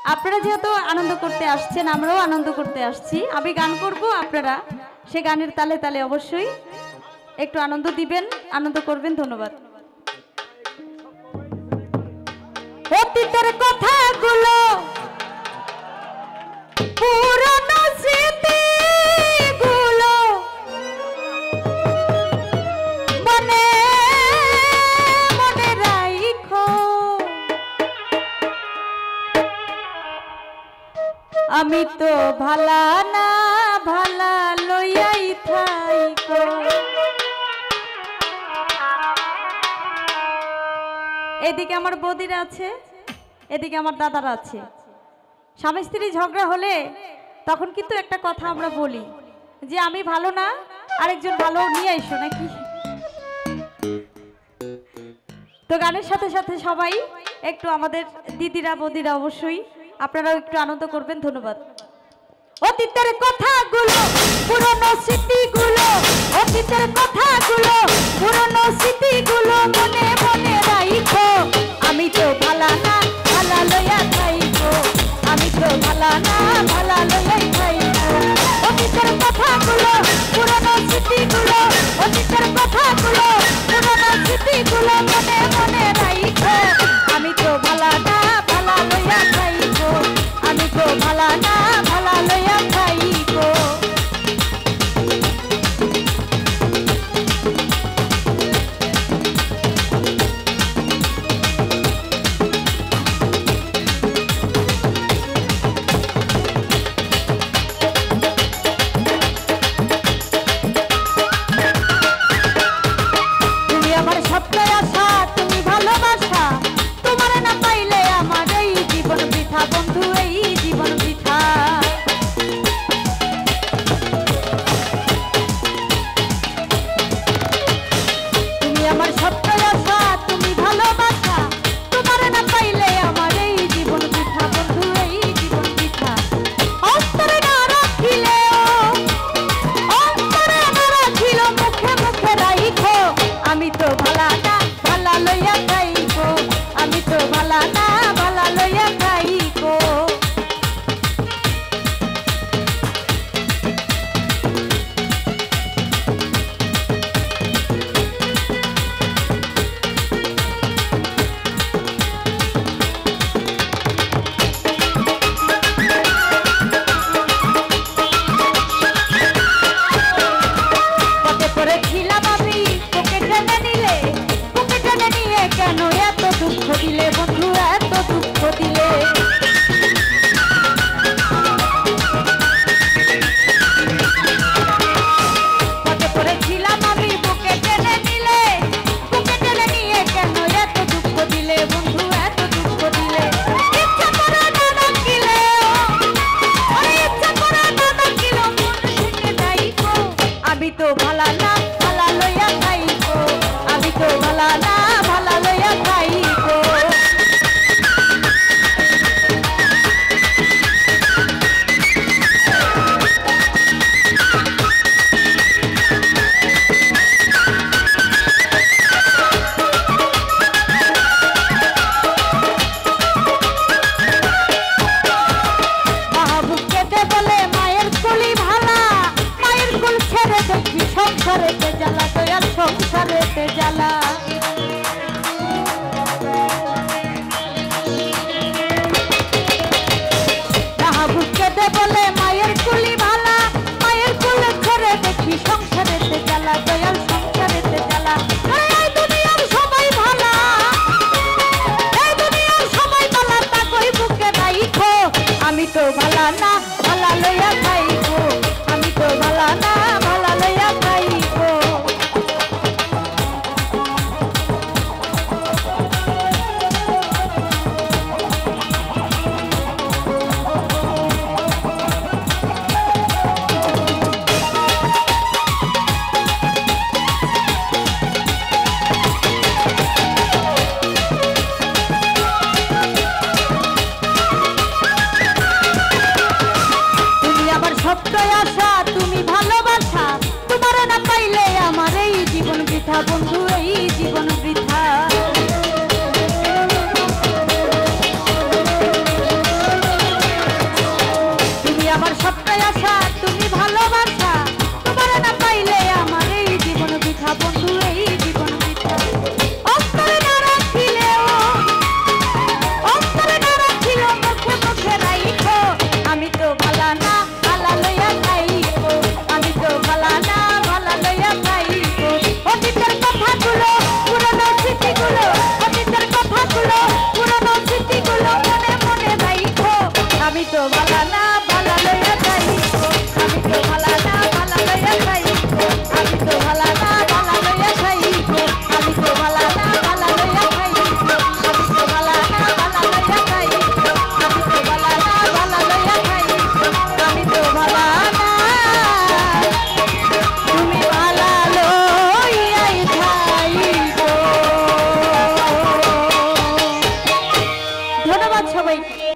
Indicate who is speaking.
Speaker 1: আপনারা যেহেতু আনন্দ করতে আসছেন, আমরাও আনন্দ করতে আসছি। আমি গান করব, আপনারা সে গানের তালে তালে অবশ্যই একটু আনন্দ দিবেন, আনন্দ করবেন। ধন্যবাদ। অতীতের কথাগুলো পুরনো স্মৃতিগুলো মনে মনে রাখো, আমি তো ভালা না ভালা লইয়াই থাইকো। এদিকে আমার বৌদিরা আছে, এদিকে আমার দাদারা আছে। স্বামী স্ত্রী ঝগড়া হলে তখন কিন্তু একটা কথা আমরা বলি যে আমি ভালো না, আরেকজন ভালো নিয়ে এসো নাকি। তো গানের সাথে সাথে সবাই একটু আমাদের দিদিরা বৌদিরা অবশ্যই আপনারাও একটু আনন্দ করবেন। ধন্যবাদ। অতীতের কথাগুলো পুরনো স্মৃতিগুলো, অতীতের কথাগুলো পুরনো স্মৃতিগুলো মনে মনে রাখো, আমি তো ভালা না ভালা লইয়া খাইবো, আমি তো ভালা না ভালা লইয়াই খাইবো। অতীতের কথাগুলো পুরনো স্মৃতিগুলো, অতীতের কথাগুলো পুরনো স্মৃতিগুলো মনে মনে রাখো, আমি তো ভালা না ভালা লইয়া খাইবো, আমি তো ভালা না ভালা লইয়া খাইবো। কেন এত দুঃখ দিলে বন্ধু? ধন্যবাদ সবাই।